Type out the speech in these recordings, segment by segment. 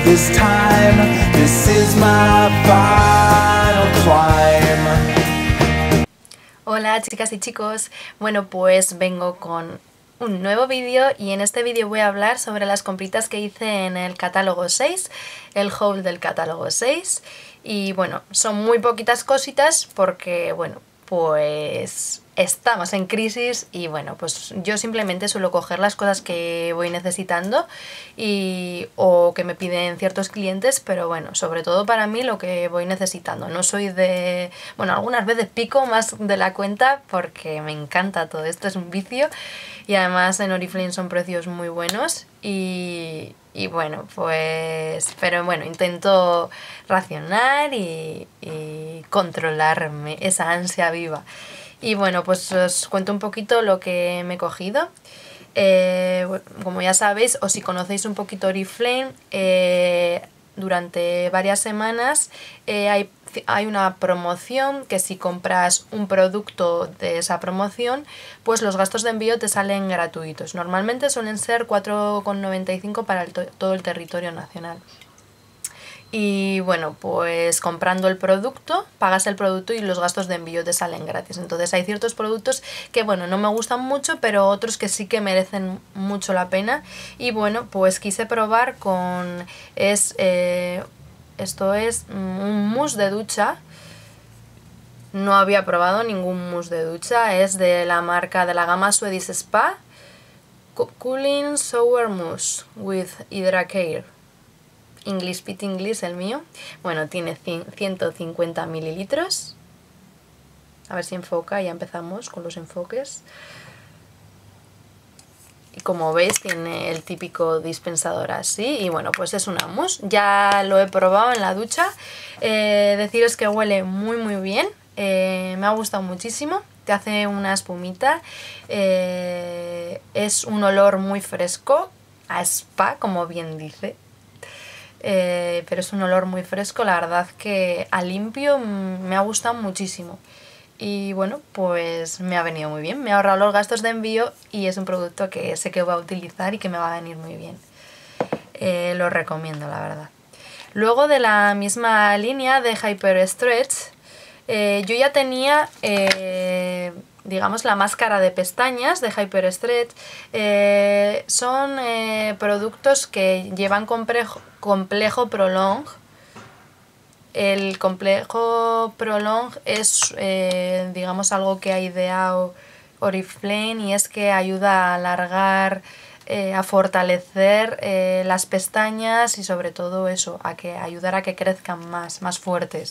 this time. This is my final climb. Hola chicas y chicos, bueno pues vengo con un nuevo vídeo y en este vídeo voy a hablar sobre las compritas que hice en el catálogo 6, el haul del catálogo 6 y bueno, son muy poquitas cositas porque bueno, pues estamos en crisis y bueno, pues yo simplemente suelo coger las cosas que voy necesitando o que me piden ciertos clientes, pero bueno, sobre todo para mí lo que voy necesitando. No soy de... bueno, algunas veces pico más de la cuenta porque me encanta todo esto, es un vicio y además en Oriflame son precios muy buenos y bueno, pues... pero bueno, intento racionar y controlarme esa ansia viva. Y bueno, pues os cuento un poquito lo que me he cogido. Como ya sabéis, o si conocéis un poquito Oriflame, durante varias semanas hay una promoción que si compras un producto de esa promoción, pues los gastos de envío te salen gratuitos. Normalmente suelen ser 4,95 para todo el territorio nacional. Y bueno, pues comprando el producto, pagas el producto y los gastos de envío te salen gratis. Entonces hay ciertos productos que bueno, no me gustan mucho, pero otros que sí que merecen mucho la pena. Y bueno, pues quise probar con... esto es un mousse de ducha. No había probado ningún mousse de ducha. Es de la marca de la gama Swedish Spa. Cooling Shower Mousse with Hydracare. English Fit English el mío. Bueno, tiene 150 mililitros. A ver si enfoca, ya empezamos con los enfoques. Y como veis tiene el típico dispensador así. Y bueno, pues es una mousse. Ya lo he probado en la ducha. Deciros que huele muy muy bien. Me ha gustado muchísimo. Te hace una espumita. Es un olor muy fresco. A spa, como bien dice. Pero es un olor muy fresco, la verdad que a limpio me ha gustado muchísimo y bueno, pues me ha venido muy bien, me ha ahorrado los gastos de envío y es un producto que sé que voy a utilizar y que me va a venir muy bien. Lo recomiendo, la verdad. Luego de la misma línea de Hyper Stretch, yo ya tenía digamos la máscara de pestañas de Hyper Stretch. Son productos que llevan complejo Prolong. El complejo Prolong es digamos algo que ha ideado Oriflame y es que ayuda a alargar, a fortalecer las pestañas y sobre todo eso, ayudar a que crezcan más fuertes.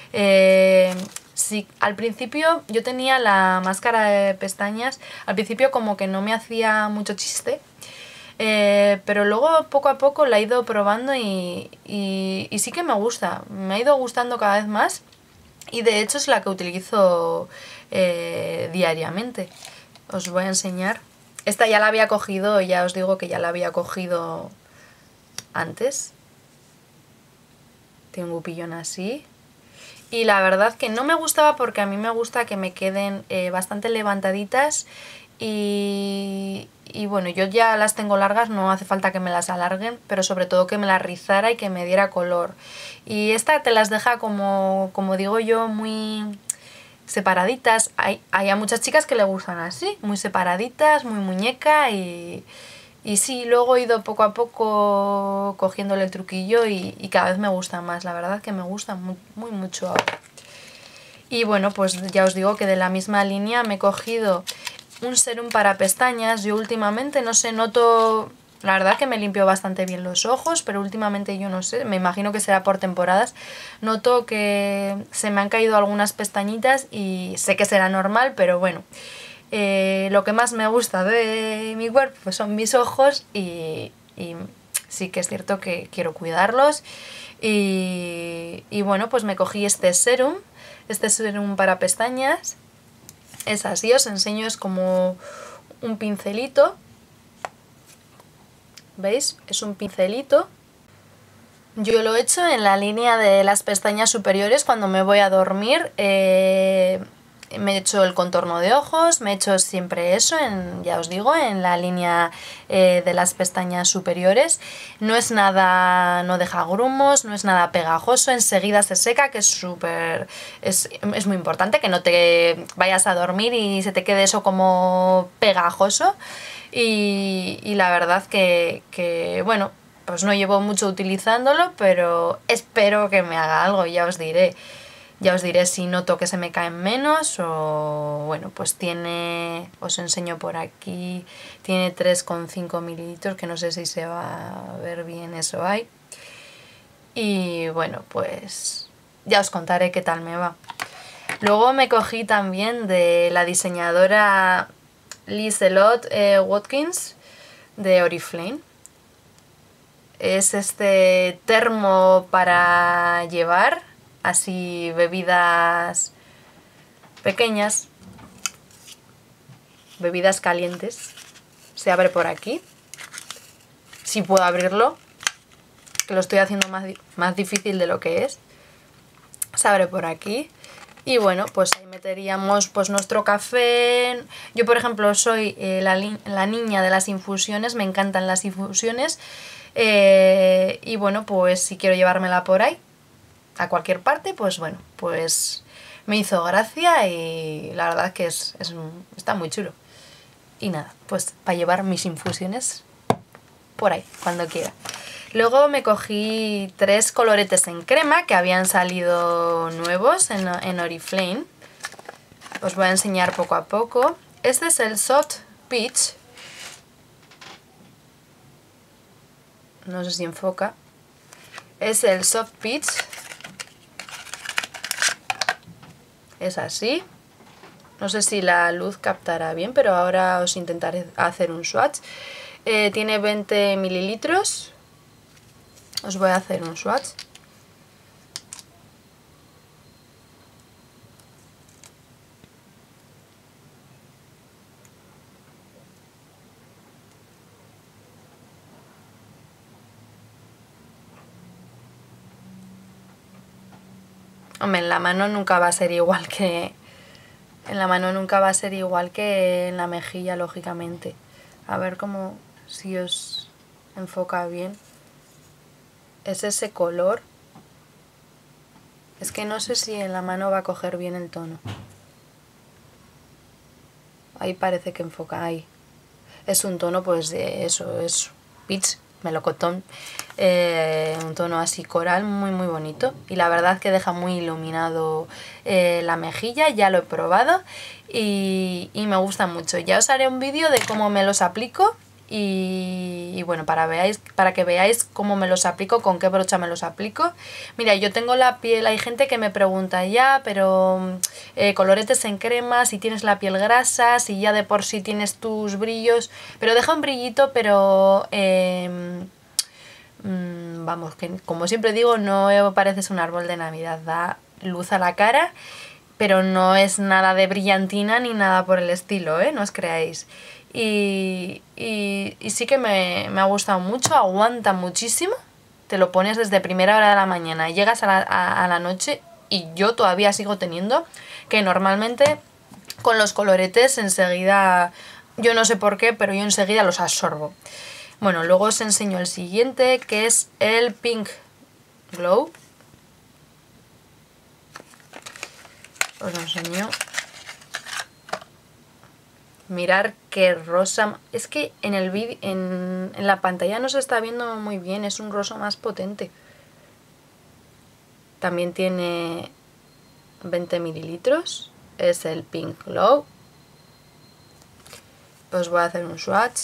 Sí, al principio yo tenía la máscara de pestañas, al principio como que no me hacía mucho chiste, pero luego poco a poco la he ido probando y sí que me gusta, me ha ido gustando cada vez más y de hecho es la que utilizo diariamente. Os voy a enseñar. Esta ya la había cogido, ya os digo que ya la había cogido antes. Tiene un gupillón así. Y la verdad que no me gustaba porque a mí me gusta que me queden bastante levantaditas y bueno, yo ya las tengo largas, no hace falta que me las alarguen, pero sobre todo que me las rizara y que me diera color. Y esta te las deja como digo yo, muy separaditas. Hay a muchas chicas que le gustan así, muy separaditas, muy muñeca y sí, luego he ido poco a poco cogiéndole el truquillo y cada vez me gusta más, la verdad que me gusta muy mucho ahora. Y bueno, pues ya os digo que de la misma línea me he cogido un serum para pestañas. Yo últimamente, no sé, noto... La verdad que me limpio bastante bien los ojos, pero últimamente yo no sé, me imagino que será por temporadas. Noto que se me han caído algunas pestañitas y sé que será normal, pero bueno... lo que más me gusta de mi cuerpo pues son mis ojos y sí que es cierto que quiero cuidarlos y bueno, pues me cogí este serum para pestañas. Es así, os enseño, es como un pincelito, ¿veis? Es un pincelito. Yo lo he hecho en la línea de las pestañas superiores cuando me voy a dormir. me he hecho el contorno de ojos, me he hecho siempre eso, ya os digo, en la línea de las pestañas superiores. No es nada, no deja grumos, no es nada pegajoso, enseguida se seca, que es súper, es muy importante, que no te vayas a dormir y se te quede eso como pegajoso. Y la verdad que bueno, pues no llevo mucho utilizándolo, pero espero que me haga algo, ya os diré. Ya os diré si noto que se me caen menos o bueno, pues tiene, os enseño por aquí, tiene 3,5 mililitros, que no sé si se va a ver bien eso ahí. Y bueno, pues ya os contaré qué tal me va. Luego me cogí también de la diseñadora Liselott Watkins de Oriflame. Es este termo para llevar así bebidas pequeñas, bebidas calientes. Se abre por aquí. Si puedo abrirlo, que lo estoy haciendo más difícil de lo que es. Se abre por aquí. Y bueno, pues ahí meteríamos pues nuestro café. Yo, por ejemplo, soy la niña de las infusiones, me encantan las infusiones. Y bueno, pues si quiero llevármela por ahí, a cualquier parte, pues bueno, pues me hizo gracia y la verdad que está muy chulo. Y nada, pues para llevar mis infusiones por ahí, cuando quiera. Luego me cogí 3 coloretes en crema que habían salido nuevos en Oriflame. Os voy a enseñar poco a poco. Este es el Soft Peach. No sé si enfoca. Es el Soft Peach. Es así. No sé si la luz captará bien, pero ahora os intentaré hacer un swatch. Tiene 20 mililitros. Os voy a hacer un swatch. Hombre, en la mano nunca va a ser igual que... En la mano nunca va a ser igual que en la mejilla, lógicamente. A ver cómo... si os enfoca bien. Es ese color. Es que no sé si en la mano va a coger bien el tono. Ahí parece que enfoca, ahí. Es un tono pues de eso, es peach, melocotón. Un tono así coral muy muy bonito. Y la verdad que deja muy iluminado la mejilla, ya lo he probado. Y me gusta mucho. Ya os haré un vídeo de cómo me los aplico. Y bueno, para que veáis cómo me los aplico, con qué brocha me los aplico. Mira, yo tengo la piel, hay gente que me pregunta ya, pero coloretes en crema, si tienes la piel grasa, si ya de por sí tienes tus brillos, pero deja un brillito, pero vamos, que como siempre digo, no pareces un árbol de Navidad, da luz a la cara, pero no es nada de brillantina ni nada por el estilo, no os creáis. Y sí que me ha gustado mucho, aguanta muchísimo, te lo pones desde primera hora de la mañana, llegas a la noche y yo todavía sigo teniendo que normalmente con los coloretes enseguida, yo no sé por qué, pero yo enseguida los absorbo. Bueno, luego os enseño el siguiente, que es el Pink Glow. Os lo enseño. Mirar qué rosa. Es que en el vídeo, en la pantalla no se está viendo muy bien. Es un rosa más potente. También tiene 20 mililitros. Es el Pink Glow. Os voy a hacer un swatch.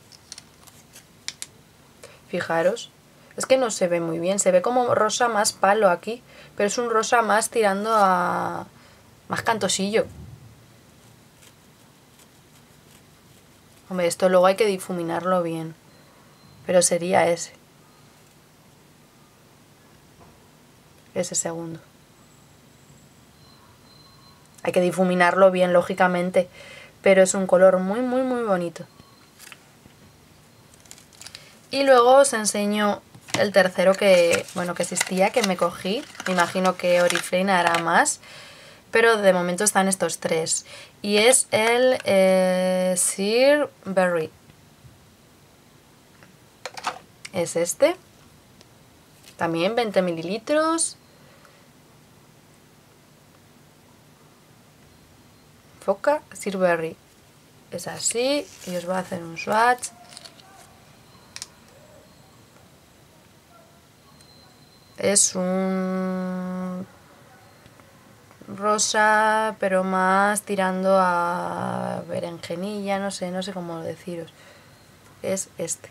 Fijaros. Es que no se ve muy bien. Se ve como rosa más palo aquí. Pero es un rosa más tirando a... más cantosillo. Hombre, esto luego hay que difuminarlo bien. Pero sería ese. Ese segundo. Hay que difuminarlo bien, lógicamente. Pero es un color muy, muy, muy bonito. Y luego os enseño el tercero que, bueno, que existía, que me cogí. Me imagino que Oriflame hará más. pero de momento están estos tres. Y es el Sir Berry. Es este. También 20 mililitros. Foca, Sir Berry. Es así. Y os voy a hacer un swatch. Es un rosa, pero más tirando a berenjenilla, no sé cómo deciros. Es este.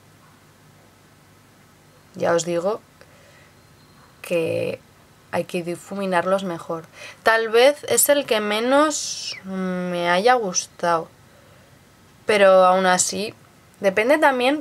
Ya os digo que hay que difuminarlos mejor. Tal vez es el que menos me haya gustado, pero aún así depende también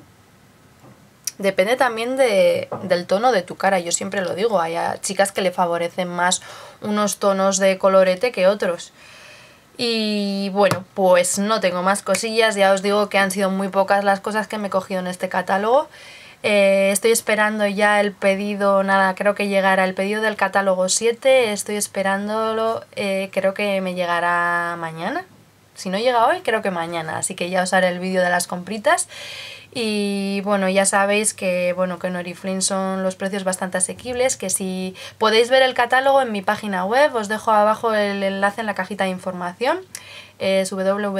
del tono de tu cara. Yo siempre lo digo, hay chicas que le favorecen más unos tonos de colorete que otros. Y bueno, pues no tengo más cosillas. Ya os digo que han sido muy pocas las cosas que me he cogido en este catálogo. Estoy esperando ya el pedido, nada, creo que llegará el pedido del catálogo 7, estoy esperándolo, creo que me llegará mañana. Si no llega hoy, creo que mañana, así que ya os haré el vídeo de las compritas. Y bueno, ya sabéis que en Oriflame son los precios bastante asequibles, que si podéis ver el catálogo en mi página web, os dejo abajo el enlace en la cajita de información. Es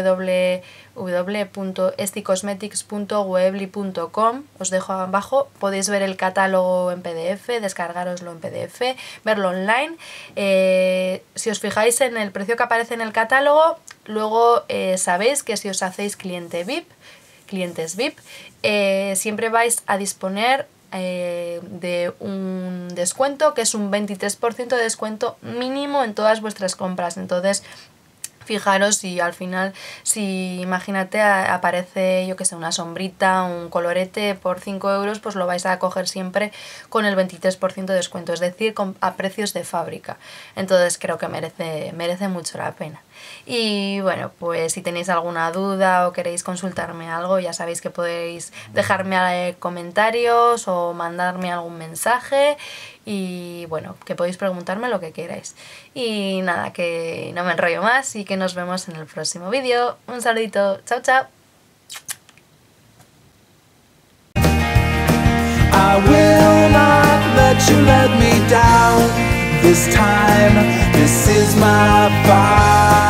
www.esticosmetics.weebly.com. Os dejo abajo, podéis ver el catálogo en PDF, descargaroslo en PDF, verlo online. Si os fijáis en el precio que aparece en el catálogo, luego sabéis que si os hacéis clientes VIP, siempre vais a disponer de un descuento que es un 23% de descuento mínimo en todas vuestras compras. Entonces fijaros si al final, si imagínate aparece, yo que sé, una sombrita, un colorete por 5 euros, pues lo vais a coger siempre con el 23% de descuento, es decir, a precios de fábrica. Entonces creo que merece mucho la pena. Y bueno, pues si tenéis alguna duda o queréis consultarme algo, ya sabéis que podéis dejarme comentarios o mandarme algún mensaje. Y bueno, que podéis preguntarme lo que queráis. Y nada, que no me enrollo más y que nos vemos en el próximo vídeo. Un saludito, chao chao. I will not let you let me down. This time, this is my fight.